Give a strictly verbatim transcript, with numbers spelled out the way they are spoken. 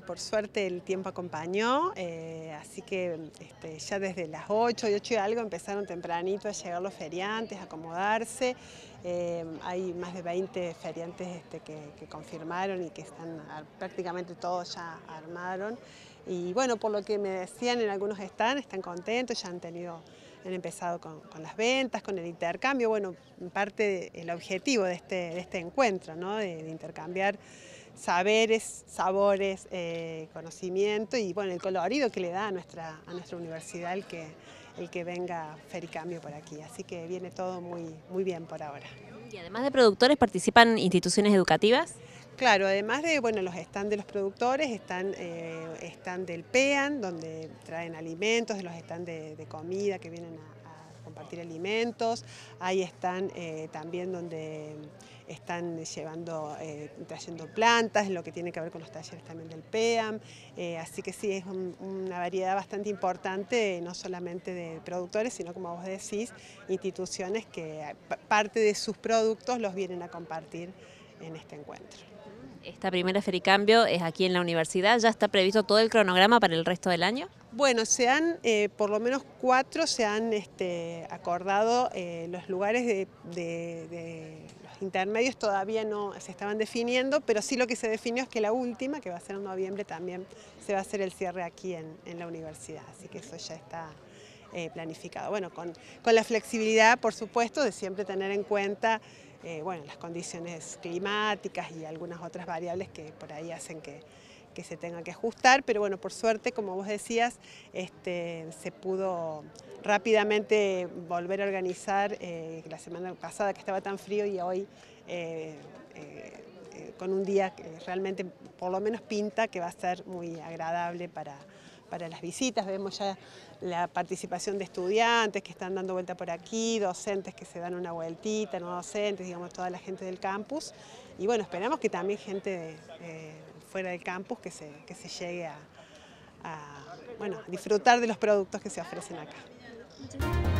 por suerte el tiempo acompañó, eh, así que este, ya desde las ocho y ocho y algo empezaron tempranito a llegar los feriantes, a acomodarse. Eh, hay más de veinte feriantes este, que, que confirmaron y que están prácticamente todos ya armaron. Y bueno, por lo que me decían en algunos están, están contentos, ya han tenido, han empezado con, con las ventas, con el intercambio. Bueno, en parte el objetivo de este, de este encuentro, ¿no? de, de intercambiar saberes, sabores, eh, conocimiento y bueno, el colorido que le da a nuestra, a nuestra universidad el que, el que venga Fericambio por aquí. Así que viene todo muy, muy bien por ahora. Y además de productores, ¿participan instituciones educativas? Claro, además de bueno, los stands de los productores, están eh, stand del PEAN, donde traen alimentos, de los stands de, de comida que vienen a, a compartir alimentos. Ahí están eh, también donde están llevando, eh, trayendo plantas, lo que tiene que ver con los talleres también del PEAM. Eh, así que sí, es un, una variedad bastante importante, no solamente de productores, sino como vos decís, instituciones que parte de sus productos los vienen a compartir en este encuentro. Esta primera Fericambio es aquí en la universidad. ¿Ya está previsto todo el cronograma para el resto del año? Bueno, se han, eh, por lo menos cuatro se han este, acordado, eh, los lugares de, de, de los intermedios todavía no se estaban definiendo, pero sí lo que se definió es que la última, que va a ser en noviembre, también se va a hacer el cierre aquí en, en la universidad, así que eso ya está eh, planificado. Bueno, con, con la flexibilidad, por supuesto, de siempre tener en cuenta eh, bueno, las condiciones climáticas y algunas otras variables que por ahí hacen que que se tenga que ajustar, pero bueno, por suerte, como vos decías, este, se pudo rápidamente volver a organizar eh, la semana pasada que estaba tan frío y hoy eh, eh, eh, con un día que realmente por lo menos pinta que va a ser muy agradable para, para las visitas. Vemos ya la participación de estudiantes que están dando vuelta por aquí, docentes que se dan una vueltita, no docentes, digamos, toda la gente del campus. Y bueno, esperamos que también gente de, eh, fuera del campus que se, que se llegue a, a, bueno, a disfrutar de los productos que se ofrecen acá.